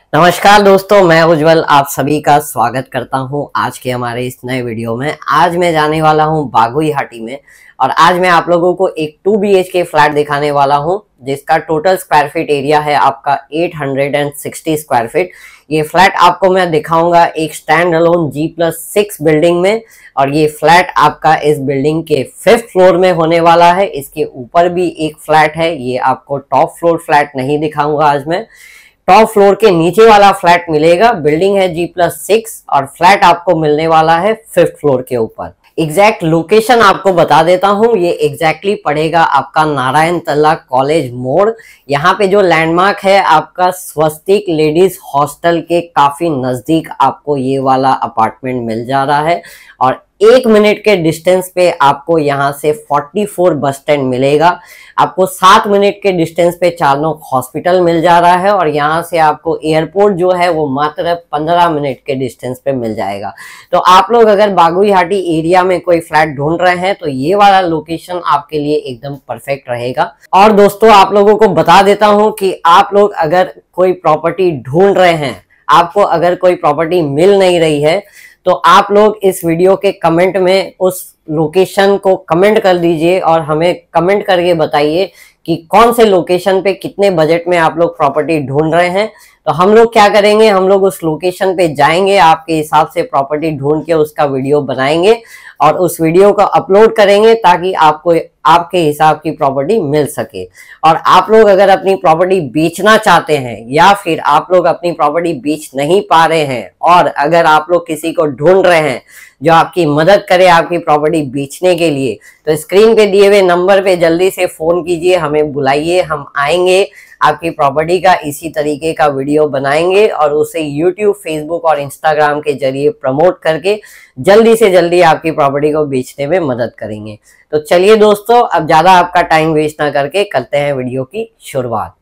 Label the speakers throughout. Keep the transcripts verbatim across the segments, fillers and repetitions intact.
Speaker 1: नमस्कार दोस्तों, मैं उज्जवल आप सभी का स्वागत करता हूं आज के हमारे इस नए वीडियो में। आज मैं जाने वाला हूं बागुईहाटी में और आज मैं आप लोगों को एक two B H K flat दिखाने वाला हूं जिसका टोटल स्क्वायर फीट एरिया है आपका आठ सौ साठ स्क्वायर फीट। ये फ्लैट आपको मैं दिखाऊंगा एक stand alone G plus six building में और ये फ्लैट आपका इस बिल्डिंग के फिफ्थ फ्लोर में होने वाला है। इसके ऊपर भी एक फ्लैट है, ये आपको टॉप फ्लोर फ्लैट नहीं दिखाऊंगा आज मैं। टॉप फ्लोर के नीचे वाला फ्लैट मिलेगा, बिल्डिंग है जी प्लस सिक्स और फ्लैट आपको मिलने वाला है फिफ्थ फ्लोर के ऊपर। एग्जैक्ट लोकेशन आपको बता देता हूँ, ये एग्जैक्टली पड़ेगा आपका नारायण तल्ला कॉलेज मोड़। यहाँ पे जो लैंडमार्क है आपका स्वस्तिक लेडीज हॉस्टल के काफी नजदीक आपको ये वाला अपार्टमेंट मिल जा रहा है और एक मिनट के डिस्टेंस पे आपको यहाँ से चौवालीस बस स्टैंड मिलेगा। आपको सात मिनट के डिस्टेंस पे चारनोक हॉस्पिटल मिल जा रहा है और यहाँ से आपको एयरपोर्ट जो है वो मात्र पंद्रह मिनट के डिस्टेंस पे मिल जाएगा। तो आप लोग अगर बागुईहाटी एरिया में कोई फ्लैट ढूंढ रहे हैं तो ये वाला लोकेशन आपके लिए एकदम परफेक्ट रहेगा। और दोस्तों आप लोगों को बता देता हूँ कि आप लोग अगर कोई प्रॉपर्टी ढूंढ रहे हैं, आपको अगर कोई प्रॉपर्टी मिल नहीं रही है तो आप लोग इस वीडियो के कमेंट में उस लोकेशन को कमेंट कर दीजिए और हमें कमेंट करके बताइए कि कौन से लोकेशन पे कितने बजट में आप लोग प्रॉपर्टी ढूंढ रहे हैं। तो हम लोग क्या करेंगे, हम लोग उस लोकेशन पे जाएंगे, आपके हिसाब से प्रॉपर्टी ढूंढ के उसका वीडियो बनाएंगे और उस वीडियो को अपलोड करेंगे ताकि आपको आपके हिसाब की प्रॉपर्टी मिल सके। और आप लोग अगर अपनी प्रॉपर्टी बेचना चाहते हैं या फिर आप लोग अपनी प्रॉपर्टी बेच नहीं पा रहे हैं और अगर आप लोग किसी को ढूंढ रहे हैं जो आपकी मदद करे आपकी प्रॉपर्टी बेचने के लिए, तो स्क्रीन पे दिए हुए नंबर पे जल्दी से फोन कीजिए, हमें बुलाइए, हम आएंगे, आपकी प्रॉपर्टी का इसी तरीके का वीडियो बनाएंगे और उसे यूट्यूब, फेसबुक और इंस्टाग्राम के जरिए प्रमोट करके जल्दी से जल्दी आपकी प्रॉपर्टी को बेचने में मदद करेंगे। तो चलिए दोस्तों, अब ज़्यादा आपका टाइम वेस्ट ना करके करते हैं वीडियो की शुरुआत।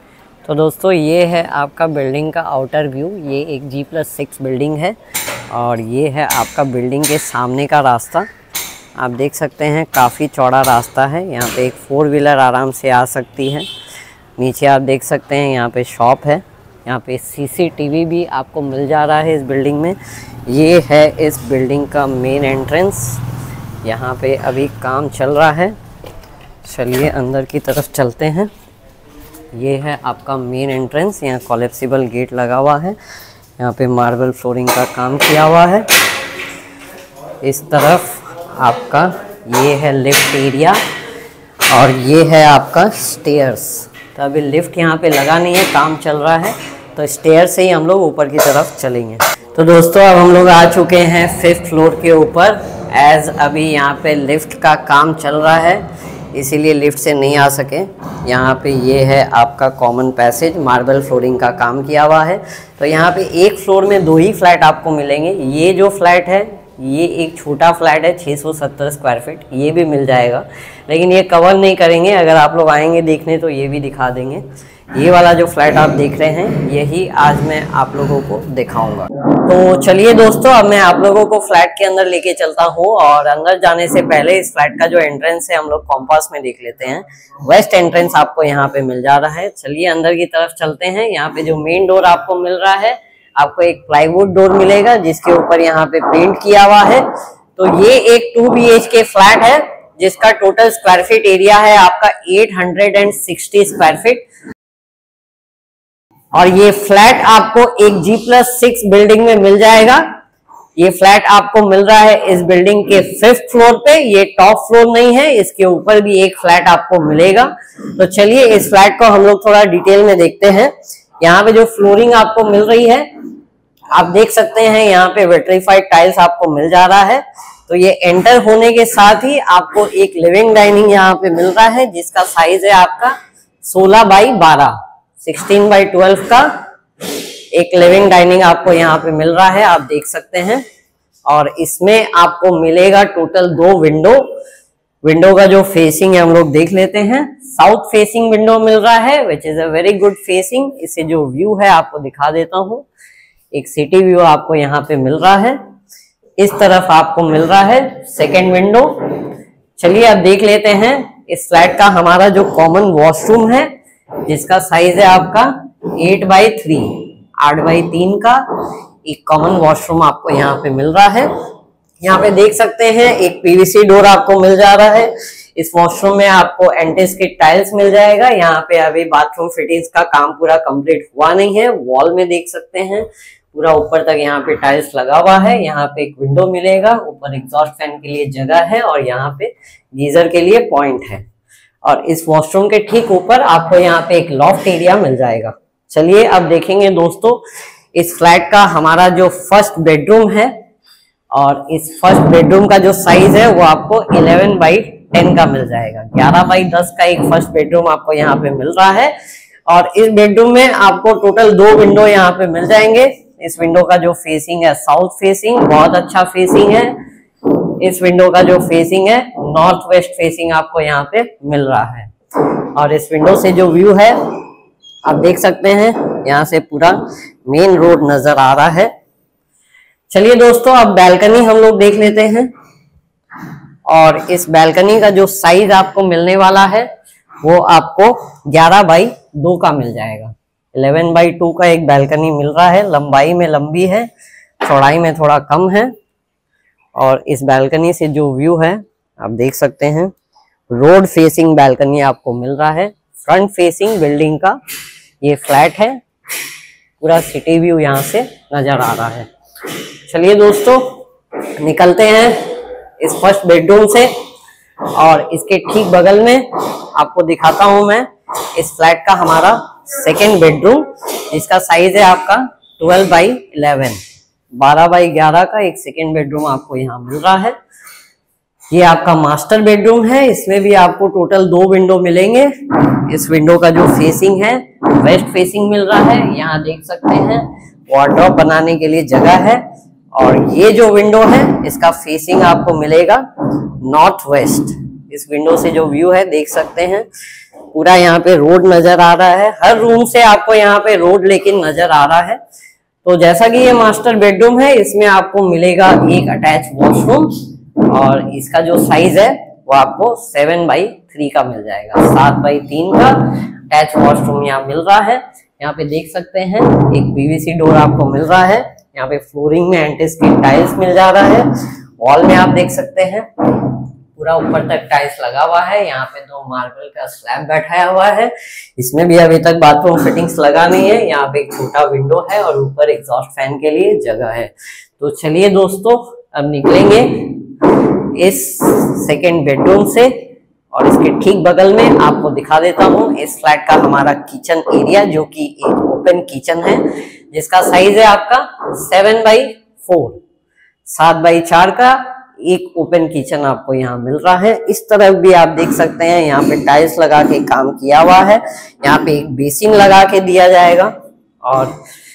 Speaker 1: तो दोस्तों ये है आपका बिल्डिंग का आउटर व्यू। ये एक जी प्लस सिक्स बिल्डिंग है और ये है आपका बिल्डिंग के सामने का रास्ता। आप देख सकते हैं काफ़ी चौड़ा रास्ता है, यहाँ पे एक फोर व्हीलर आराम से आ सकती है। नीचे आप देख सकते हैं यहाँ पे शॉप है, यहाँ पे सीसीटीवी भी आपको मिल जा रहा है इस बिल्डिंग में। ये है इस बिल्डिंग का मेन एंट्रेंस, यहाँ पे अभी काम चल रहा है। चलिए अंदर की तरफ चलते हैं। ये है आपका मेन एंट्रेंस, यहाँ कोलैप्सिबल गेट लगा हुआ है, यहाँ पे मार्बल फ्लोरिंग का काम किया हुआ है। इस तरफ आपका ये है लिफ्ट एरिया और ये है आपका स्टेयर्स। तो अभी लिफ्ट यहाँ पे लगा नहीं है, काम चल रहा है, तो स्टेयर से ही हम लोग ऊपर की तरफ चलेंगे। तो दोस्तों अब हम लोग आ चुके हैं फिफ्थ फ्लोर के ऊपर। एज अभी यहाँ पे लिफ्ट का काम चल रहा है इसीलिए लिफ्ट से नहीं आ सके। यहाँ पे ये है आपका कॉमन पैसेज, मार्बल फ्लोरिंग का काम किया हुआ है। तो यहाँ पे एक फ्लोर में दो ही फ्लैट आपको मिलेंगे। ये जो फ्लैट है ये एक छोटा फ्लैट है छः सौ सत्तर स्क्वायर फीट, ये भी मिल जाएगा, लेकिन ये कवर नहीं करेंगे। अगर आप लोग आएंगे देखने तो ये भी दिखा देंगे। ये वाला जो फ्लैट आप देख रहे हैं यही आज मैं आप लोगों को दिखाऊंगा। तो चलिए दोस्तों, अब मैं आप लोगों को फ्लैट के अंदर लेके चलता हूँ और अंदर जाने से पहले इस फ्लैट का जो एंट्रेंस है हम लोग कॉम्पास में देख लेते हैं। वेस्ट एंट्रेंस आपको यहाँ पे मिल जा रहा है। चलिए अंदर की तरफ चलते हैं। यहाँ पे जो मेन डोर आपको मिल रहा है, आपको एक प्लाईवुड डोर मिलेगा जिसके ऊपर यहाँ पे पेंट किया हुआ है। तो ये एक two B H K flat है जिसका टोटल स्क्वायर फीट एरिया है आपका आठ सौ साठ स्क्वायर फीट और ये फ्लैट आपको एक जी प्लस सिक्स बिल्डिंग में मिल जाएगा। ये फ्लैट आपको मिल रहा है इस बिल्डिंग के फिफ्थ फ्लोर पे। ये टॉप फ्लोर नहीं है, इसके ऊपर भी एक फ्लैट आपको मिलेगा। तो चलिए इस फ्लैट को हम लोग थोड़ा डिटेल में देखते हैं। यहाँ पे जो फ्लोरिंग आपको मिल रही है आप देख सकते हैं, यहाँ पे विट्रीफाइड टाइल्स आपको मिल जा रहा है। तो ये एंटर होने के साथ ही आपको एक लिविंग डाइनिंग यहाँ पे मिल रहा है जिसका साइज है आपका सोलह बाई बारह, सोलह बाई ट्वेल्व का एक लिविंग डाइनिंग आपको यहाँ पे मिल रहा है, आप देख सकते हैं। और इसमें आपको मिलेगा टोटल दो विंडो। विंडो का जो फेसिंग है हम लोग देख लेते हैं। साउथ फेसिंग विंडो मिल रहा है which is a very good facing. इसे जो व्यू है आपको दिखा देता हूँ। एक सिटी व्यू आपको यहाँ पे मिल रहा है। इस तरफ आपको मिल रहा है सेकेंड विंडो। चलिए अब देख लेते हैं इस फ्लैट का हमारा जो कॉमन वॉशरूम है जिसका साइज है आपका एट बाई थ्री। आठ बाई तीन का एक कॉमन वॉशरूम आपको यहाँ पे मिल रहा है। यहाँ पे देख सकते हैं एक पीवीसी डोर आपको मिल जा रहा है। इस वॉशरूम में आपको एंटीस की टाइल्स मिल जाएगा। यहाँ पे अभी बाथरूम फिटिंग्स का काम पूरा कंप्लीट हुआ नहीं है। वॉल में देख सकते हैं पूरा ऊपर तक यहाँ पे टाइल्स लगा हुआ है। यहाँ पे एक विंडो मिलेगा, ऊपर एग्जॉस्ट फैन के लिए जगह है और यहाँ पे गीजर के लिए पॉइंट है। और इस वॉशरूम के ठीक ऊपर आपको यहाँ पे एक लॉफ्ट एरिया मिल जाएगा। चलिए अब देखेंगे दोस्तों इस फ्लैट का हमारा जो फर्स्ट बेडरूम है, और इस फर्स्ट बेडरूम का जो साइज है वो आपको ग्यारह बाई दस का मिल जाएगा। ग्यारह बाई दस का एक फर्स्ट बेडरूम आपको यहाँ पे मिल रहा है। और इस बेडरूम में आपको टोटल दो विंडो यहाँ पे मिल जाएंगे। इस विंडो का जो फेसिंग है साउथ फेसिंग, बहुत अच्छा फेसिंग है। इस विंडो का जो फेसिंग है नॉर्थ वेस्ट फेसिंग आपको यहाँ पे मिल रहा है। और इस विंडो से जो व्यू है आप देख सकते हैं, यहाँ से पूरा मेन रोड नजर आ रहा है। चलिए दोस्तों अब बैल्कनी हम लोग देख लेते हैं। और इस बैल्कनी का जो साइज आपको मिलने वाला है वो आपको ग्यारह बाई दो का मिल जाएगा। ग्यारह बाई दो का एक बैल्कनी मिल रहा है। लंबाई में लंबी है, चौड़ाई में थोड़ा कम है। और इस बैल्कनी से जो व्यू है आप देख सकते हैं, रोड फेसिंग बैल्कनी आपको मिल रहा है। फ्रंट फेसिंग बिल्डिंग का ये फ्लैट है। पूरा सिटी व्यू यहाँ से नजर आ रहा है। चलिए दोस्तों निकलते हैं इस फर्स्ट बेडरूम से, और इसके ठीक बगल में आपको दिखाता हूं मैं इस फ्लैट का हमारा सेकेंड बेडरूम, जिसका साइज है आपका बारह बाई ग्यारह। बारह बाई ग्यारह का एक सेकेंड बेडरूम आपको यहाँ मिल रहा है। ये आपका मास्टर बेडरूम है। इसमें भी आपको टोटल दो विंडो मिलेंगे। इस विंडो का जो फेसिंग है वेस्ट फेसिंग मिल रहा है। यहाँ देख सकते हैं वार्डरोब बनाने के लिए जगह है। और ये जो विंडो है इसका फेसिंग आपको मिलेगा नॉर्थ वेस्ट। इस विंडो से जो व्यू है देख सकते हैं, पूरा यहाँ पे रोड नजर आ रहा है। हर रूम से आपको यहाँ पे रोड लेकिन नजर आ रहा है। तो जैसा कि ये मास्टर बेडरूम है, इसमें आपको मिलेगा एक अटैच वॉशरूम। और इसका जो साइज है वो आपको सेवन बाई थ्री का मिल जाएगा। सात बाई तीन का अटैच वॉशरूम यहाँ मिल रहा है। यहाँ पे देख सकते हैं एक पीवीसी डोर आपको मिल रहा है। यहाँ पे फ्लोरिंग में एंटीस की टाइल्स मिल जा रहा है। वॉल में आप देख सकते हैं पूरा ऊपर तक टाइल्स लगा हुआ है। यहाँ पे दो मार्बल का स्लैब बैठाया हुआ है। इसमें भी अभी तक बाथरूम फिटिंग्स लगा नहीं है। यहाँ पे एक छोटा विंडो है और ऊपर एग्जॉस्ट फैन के लिए जगह है। तो चलिए दोस्तों अब निकलेंगे इस सेकेंड बेडरूम से, और इसके ठीक बगल में आपको दिखा देता हूँ इस फ्लैट का हमारा किचन एरिया, जो कि एक ओपन किचन है, जिसका साइज है आपका सेवन बाई फोर। सात बाई चार का एक ओपन किचन आपको यहाँ मिल रहा है। इस तरफ भी आप देख सकते हैं यहाँ पे टाइल्स लगा के काम किया हुआ है। यहाँ पे एक बेसिन लगा के दिया जाएगा। और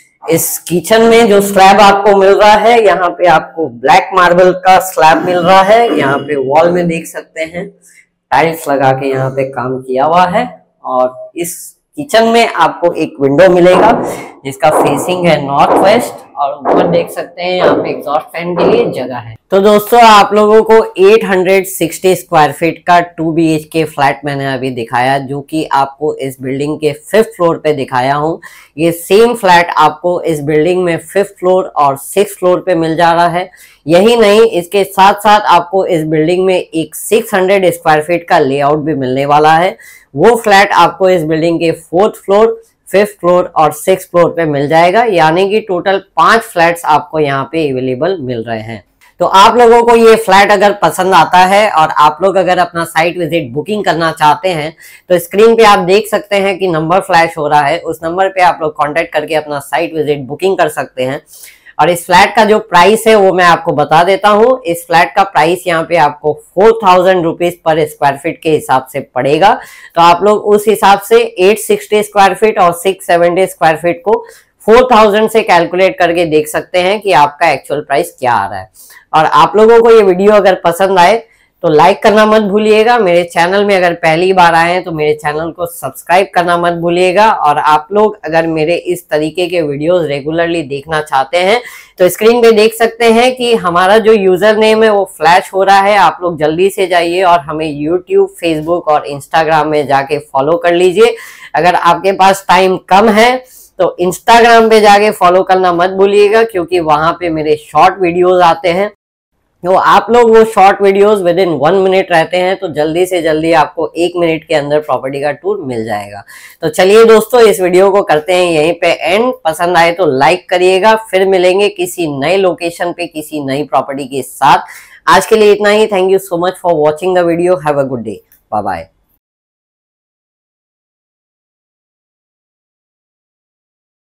Speaker 1: इस किचन में जो स्लैब आपको मिल रहा है, यहाँ पे आपको ब्लैक मार्बल का स्लैब मिल रहा है। यहाँ पे वॉल में देख सकते हैं टाइल्स लगा के यहाँ पे काम किया हुआ है। और इस किचन में आपको एक विंडो मिलेगा जिसका फेसिंग है नॉर्थ वेस्ट, और ऊपर देख सकते हैं यहाँ पे एग्जॉस्ट फैन के लिए जगह है। तो दोस्तों आप लोगों को आठ सौ साठ स्क्वायर फीट का two B H K flat मैंने अभी दिखाया, जो कि आपको इस बिल्डिंग के फिफ्थ फ्लोर पे दिखाया हूँ। ये सेम फ्लैट आपको इस बिल्डिंग में फिफ्थ फ्लोर और सिक्स फ्लोर पे मिल जा रहा है। यही नहीं, इसके साथ साथ आपको इस बिल्डिंग में एक छह सौ स्क्वायर फीट का लेआउट भी मिलने वाला है। वो फ्लैट आपको इस बिल्डिंग के फोर्थ फ्लोर, फिफ्थ फ्लोर और सिक्स फ्लोर पे मिल जाएगा। यानी कि टोटल पांच फ्लैट्स आपको यहाँ पे अवेलेबल मिल रहे हैं। तो आप लोगों को ये फ्लैट अगर पसंद आता है और आप लोग अगर अपना साइट विजिट बुकिंग करना चाहते हैं, तो स्क्रीन पे आप देख सकते हैं कि नंबर फ्लैश हो रहा है। उस नंबर पे आप लोग कांटेक्ट करके अपना साइट विजिट बुकिंग कर सकते हैं। और इस फ्लैट का जो प्राइस है वो मैं आपको बता देता हूँ। इस फ्लैट का प्राइस यहाँ पे आपको four thousand rupees per square feet के हिसाब से पड़ेगा। तो आप लोग उस हिसाब से एट सिक्सटी स्क्वायर फीट और सिक्स सेवेंटी स्क्वायर फीट को फोर थाउजेंड से कैलकुलेट करके देख सकते हैं कि आपका एक्चुअल प्राइस क्या आ रहा है। और आप लोगों को ये वीडियो अगर पसंद आए तो लाइक करना मत भूलिएगा। मेरे चैनल में अगर पहली बार आए हैं तो मेरे चैनल को सब्सक्राइब करना मत भूलिएगा। और आप लोग अगर मेरे इस तरीके के वीडियोस रेगुलरली देखना चाहते हैं तो स्क्रीन पे देख सकते हैं कि हमारा जो यूजर नेम है वो फ्लैश हो रहा है। आप लोग जल्दी से जाइए और हमें यूट्यूब, फेसबुक और इंस्टाग्राम में जाके फॉलो कर लीजिए। अगर आपके पास टाइम कम है तो इंस्टाग्राम पे जाके फॉलो करना मत भूलिएगा, क्योंकि वहां पे मेरे शॉर्ट वीडियोस आते हैं। तो आप लोग वो short videos within one minute रहते हैं, तो जल्दी से जल्दी आपको एक मिनट के अंदर प्रॉपर्टी का टूर मिल जाएगा। तो चलिए दोस्तों, इस वीडियो को करते हैं यहीं पे एंड। पसंद आए तो लाइक करिएगा। फिर मिलेंगे किसी नए लोकेशन पे किसी नई प्रॉपर्टी के साथ। आज के लिए इतना ही। Thank you so much for watching the video. Have a good day. Bye bye.